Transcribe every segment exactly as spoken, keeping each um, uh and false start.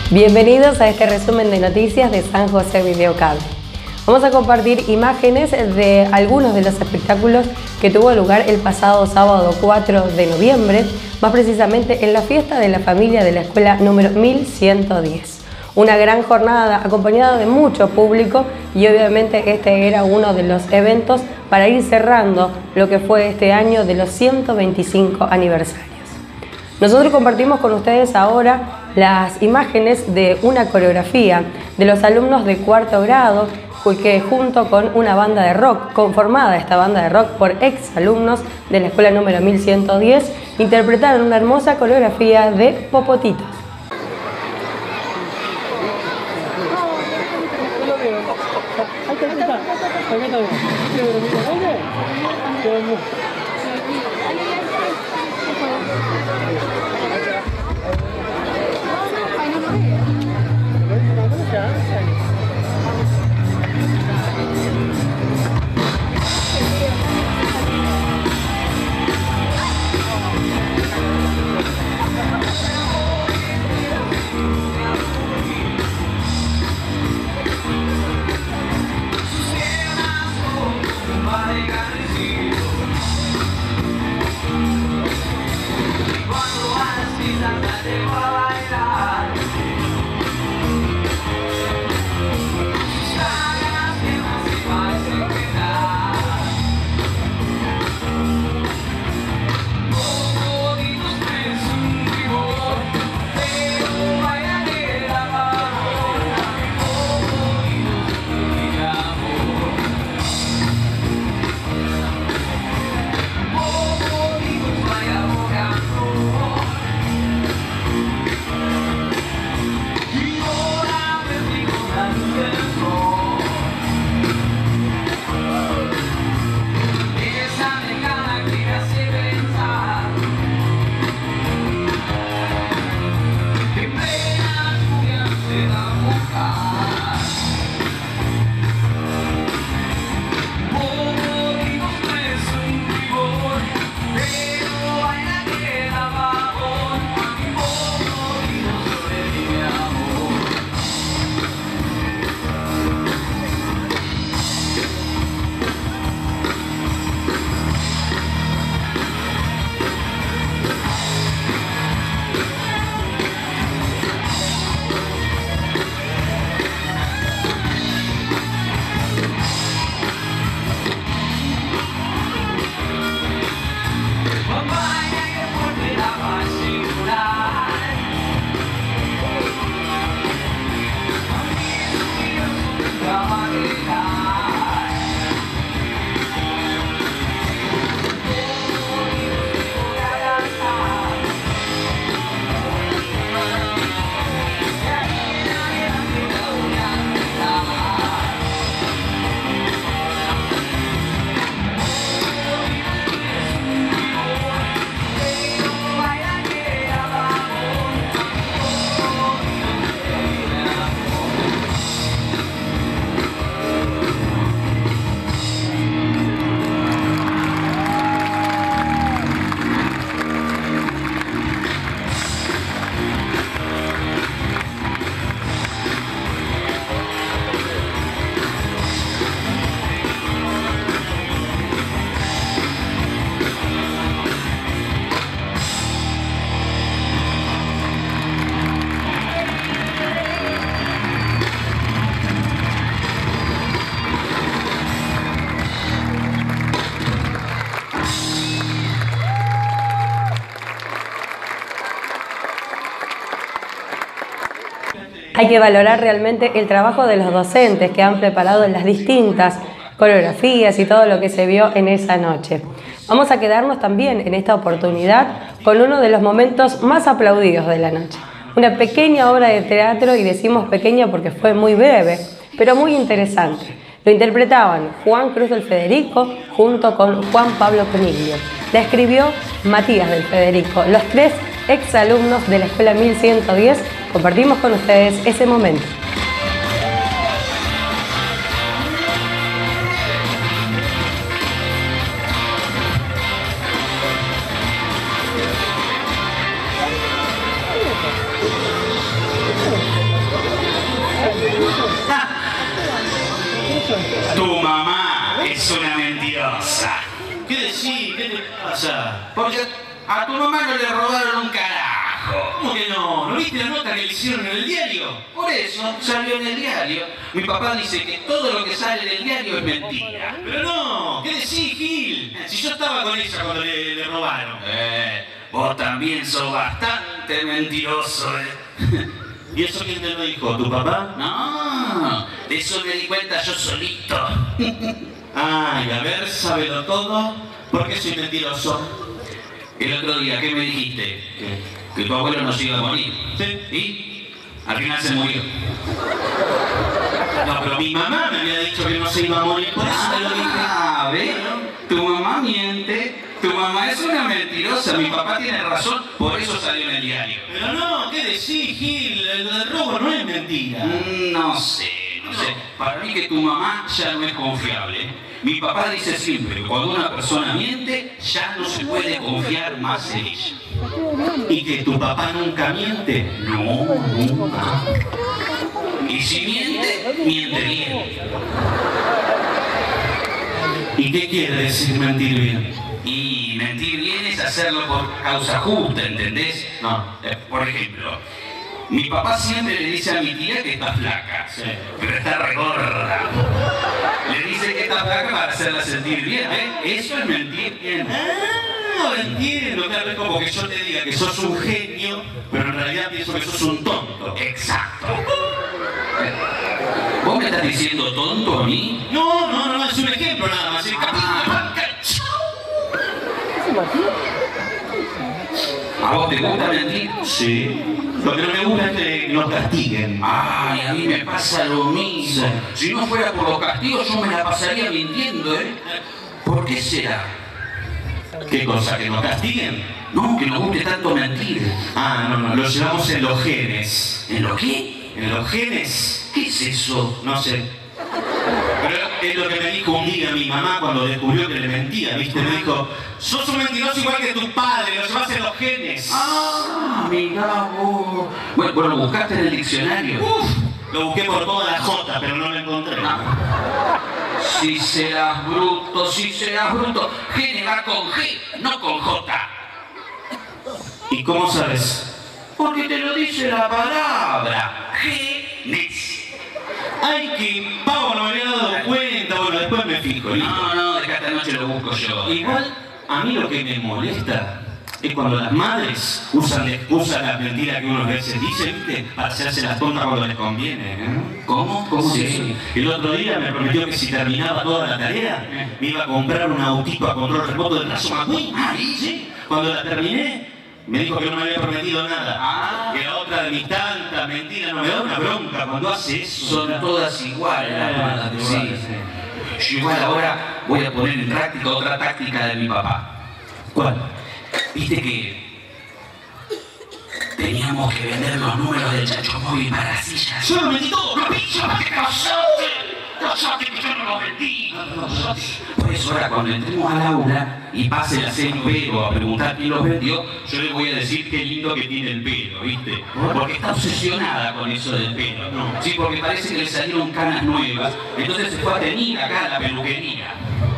Bienvenidos a este resumen de noticias de San José Videocable. Vamos a compartir imágenes de algunos de los espectáculos que tuvo lugar el pasado sábado cuatro de noviembre, más precisamente en la fiesta de la familia de la escuela número mil ciento diez. Una gran jornada acompañada de mucho público y obviamente este era uno de los eventos para ir cerrando lo que fue este año de los ciento veinticinco aniversarios. Nosotros compartimos con ustedes ahora las imágenes de una coreografía de los alumnos de cuarto grado que junto con una banda de rock, conformada esta banda de rock por ex alumnos de la escuela número mil ciento diez, interpretaron una hermosa coreografía de Popotitos. Hay que valorar realmente el trabajo de los docentes que han preparado las distintas coreografías y todo lo que se vio en esa noche. Vamos a quedarnos también en esta oportunidad con uno de los momentos más aplaudidos de la noche. Una pequeña obra de teatro, y decimos pequeña porque fue muy breve, pero muy interesante. Lo interpretaban Juan Cruz del Federico junto con Juan Pablo Coniglio. La escribió Matías del Federico, los tres exalumnos de la escuela mil ciento diez. Compartimos con ustedes ese momento. Thank you. es una mentirosa. ¿Qué decís? ¿Qué te pasa? Porque a tu mamá no le robaron un carajo. ¿Cómo que no? ¿No viste la nota que le hicieron en el diario? Por eso salió en el diario. Mi papá dice que todo lo que sale del diario es mentira. Pero no, ¿qué decís, Gil? Si yo estaba con ella cuando le, le robaron. Eh, vos también sos bastante mentiroso, ¿eh? ¿Y eso quién te lo dijo? ¿Tu papá? No, de eso me di cuenta yo solito. Ay, a ver, sábelo todo. ¿Por qué soy mentiroso? El otro día, ¿qué me dijiste? ¿Qué? Que tu abuelo no se iba a morir. Sí. ¿Y? Al final se murió. No, pero mi mamá me había dicho que no se iba a morir, por eso te lo dije. Ah, ¿ves? Tu mamá miente. Tu mamá es una mentirosa. Mi papá tiene razón, por eso salió en el diario. Pero no, ¿qué decís, Gil? El, el robo no es mentira. Mm, No sé, no sé. Para mí que tu mamá ya no es confiable. Mi papá dice siempre que cuando una persona miente, ya no se puede confiar más en ella. ¿Y que tu papá nunca miente? No, nunca. Y si miente, miente bien. ¿Y qué quiere decir mentir bien? Y mentir bien es hacerlo por causa justa, ¿entendés? No. Eh, por ejemplo, mi papá siempre le dice a mi tía que está flaca, Sí. pero está regorda. Le dice que está flaca para hacerla sentir bien, ¿eh? Eso es mentir bien. Ah, entiendo, claro, es como que yo te diga que sos un genio, pero en realidad pienso que sos un tonto. Exacto. Eh, ¿Vos me estás diciendo tonto a mí? No, no, no, es un ejemplo nada más. El Ah. ¿A vos te gusta mentir? Sí. Lo que no me gusta es que nos castiguen. Ay, a mí me pasa lo mismo. Si no fuera por los castigos, yo me la pasaría mintiendo, ¿eh? ¿Por qué será? ¿Qué cosa? ¿Que nos castiguen? No, que nos guste tanto mentir. Ah, no, no, lo llevamos en los genes. ¿En lo qué? ¿En los genes? ¿Qué es eso? No sé. Pero es lo que me dijo un día mi mamá cuando descubrió que le mentía, ¿viste? Me dijo, sos un mentiroso igual que tu padre, lo llevas en los genes. Ah, mirá vos. Bueno, bueno, ¿lo buscaste en el diccionario? Uf, lo busqué por toda la jota, pero no lo encontré. Si serás bruto, si serás bruto. Gene va con G, no con J. ¿Y cómo sabes? Porque te lo dice la palabra. Genes. Ay, que pavo, no me había dado cuenta. Bueno, después me fijo. ¿Listo? No, no, de esta noche lo busco yo. Igual, a mí lo que me molesta es cuando las madres usan de excusa las mentiras que uno a veces dice, ¿viste? Para hacerse las tontas cuando les conviene, ¿eh? ¿Cómo? ¿Cómo Sí. es eso? El otro día me prometió que si terminaba toda la tarea, me iba a comprar un autito a control remoto del Razo McQueen. Ah, ¿y? Sí. Cuando la terminé, me dijo que no me había prometido nada. Ah. Que la otra de mis tantas mentiras no me da una bronca cuando hace eso. Son todas iguales las madres. Sí, Sí. sí. Yo igual ahora voy a poner en práctica otra táctica de mi papá. ¿Cuál? Viste que teníamos que vender los números del Chacho Móvil para las sillas. Yo lo vendí todo. ¡No, picho! ¡Cállate! ¡Cállate que yo no lo vendí! Por eso ahora cuando entremos al aula y pase la señorero a preguntar quién los vendió, yo le voy a decir qué lindo que tiene el pelo, ¿viste? Porque está obsesionada con eso del pelo. No. Sí, porque parece que le salieron canas nuevas. Entonces se fue a tener acá a la peluquería.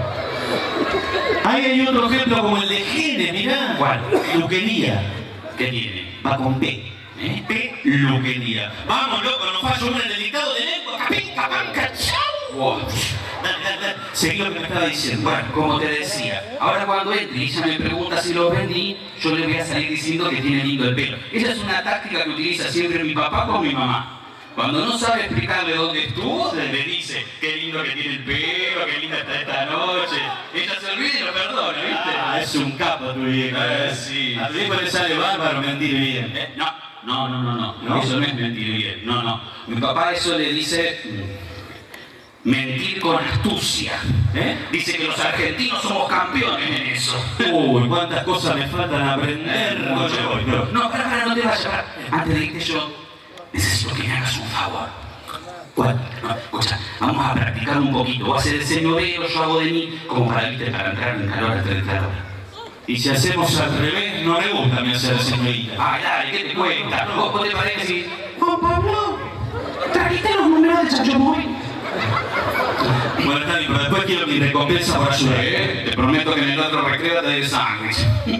Ahí hay otro ejemplo como el de Gene, mirá. ¿Cuál? Peluquería. ¿Qué tiene? Va con P. ¿Eh? Peluquería. Vamos, loco, nos falla uno en el dictado de lengua. Capín, capán, cachau. Wow. Dale, dale, dale. Seguí lo que me estaba diciendo. Bueno, como te decía, ahora cuando entre y ella me pregunta si los vendí, yo le voy a salir diciendo que tiene lindo el pelo. Esa es una táctica que utiliza siempre mi papá con mi mamá. Cuando no sabe explicarle dónde estuvo, le dice, qué lindo que tiene el pelo, qué linda está esta noche. Ella se olvida y lo perdona, ¿viste? Ah, es un capo tu vieja. Eh, sí. A ti le sale bárbaro mentir bien. Eh, no, no, no, no, no, ¿No? eso no es mentir bien, no, no. Mi papá eso le dice mm, mentir con astucia. ¿Eh? Dice que los argentinos somos campeones en eso. Uy, cuántas cosas me faltan aprender. No, yo voy, pero... No, para, para, no te vayas, para. Antes de irte yo, necesito que me hagas un favor. ¿Cuál? No, escucha, vamos a practicar un poquito. Voy a hacer el señorero, yo hago de mí, como para, ¿viste? Para entrar en calor antes de entrar. Y si hacemos al revés, no me gusta mi hacer señorita. Ay, dale, ¿qué te cuenta? ¿Vos, vos te parece? Juan Pablo, ¿trajiste los números del Chacho Móvil? Bueno, está bien, pero después quiero mi recompensa por ayudar. Eh, te prometo que en el otro recreo te doy el sándwich.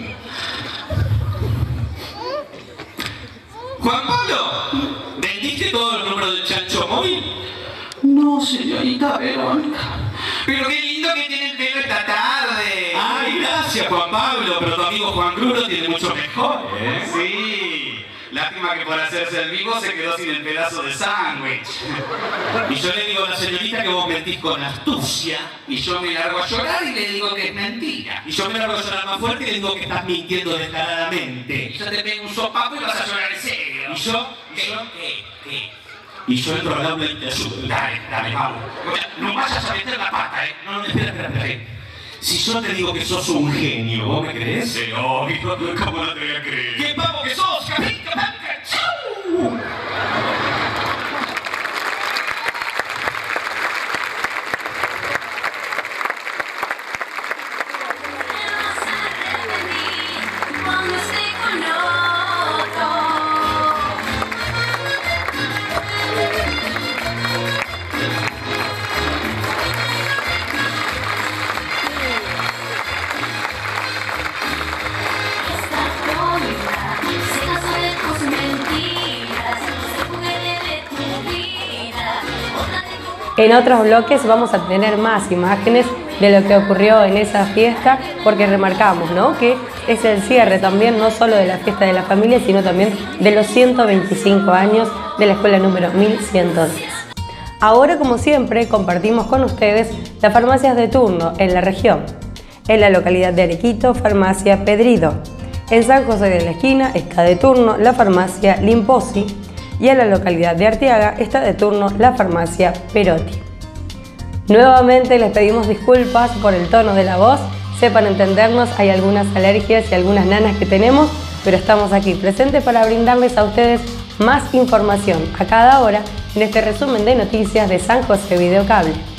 Juan Pablo, ¿vendiste todos los números del chancho móvil? No, señorita Verónica. Pero qué lindo que tiene el pelo esta tarde. Ay, gracias, Juan Pablo, pero tu amigo Juan Cruz lo tiene mucho mejor, ¿eh? Sí. Lástima que por hacerse el vivo se quedó sin el pedazo de sándwich. Y yo le digo a la señorita que vos mentís con astucia. Y yo me largo a llorar y le digo que es mentira. Y yo me largo a llorar más fuerte y le digo que estás mintiendo descaradamente. Y yo te pego un sopapo y vas a llorar en serio. Y yo, ¿Qué? ¿Qué? ¿Qué? y yo entro al aula y te ayudo. Dale, dale, vamos. No vayas a meter la pata, ¿eh? No, no, espera, espera, espera. Si yo te digo que sos un genio, ¿vos me crees? Sí, obvio. ¿Cómo no te voy a creer? ¡Qué pavo que sos, capito! ¡Chau! En otros bloques vamos a tener más imágenes de lo que ocurrió en esa fiesta, porque remarcamos, ¿no?, que es el cierre también no solo de la fiesta de la familia, sino también de los ciento veinticinco años de la escuela número mil ciento diez. Ahora, como siempre, compartimos con ustedes las farmacias de turno en la región. En la localidad de Arequito, farmacia Pedrido. En San José de la Esquina está de turno la farmacia Limposi. Y en la localidad de Arteaga está de turno la farmacia Perotti. Nuevamente les pedimos disculpas por el tono de la voz, sepan entendernos, hay algunas alergias y algunas nanas que tenemos, pero estamos aquí presentes para brindarles a ustedes más información a cada hora en este resumen de noticias de San José Videocable.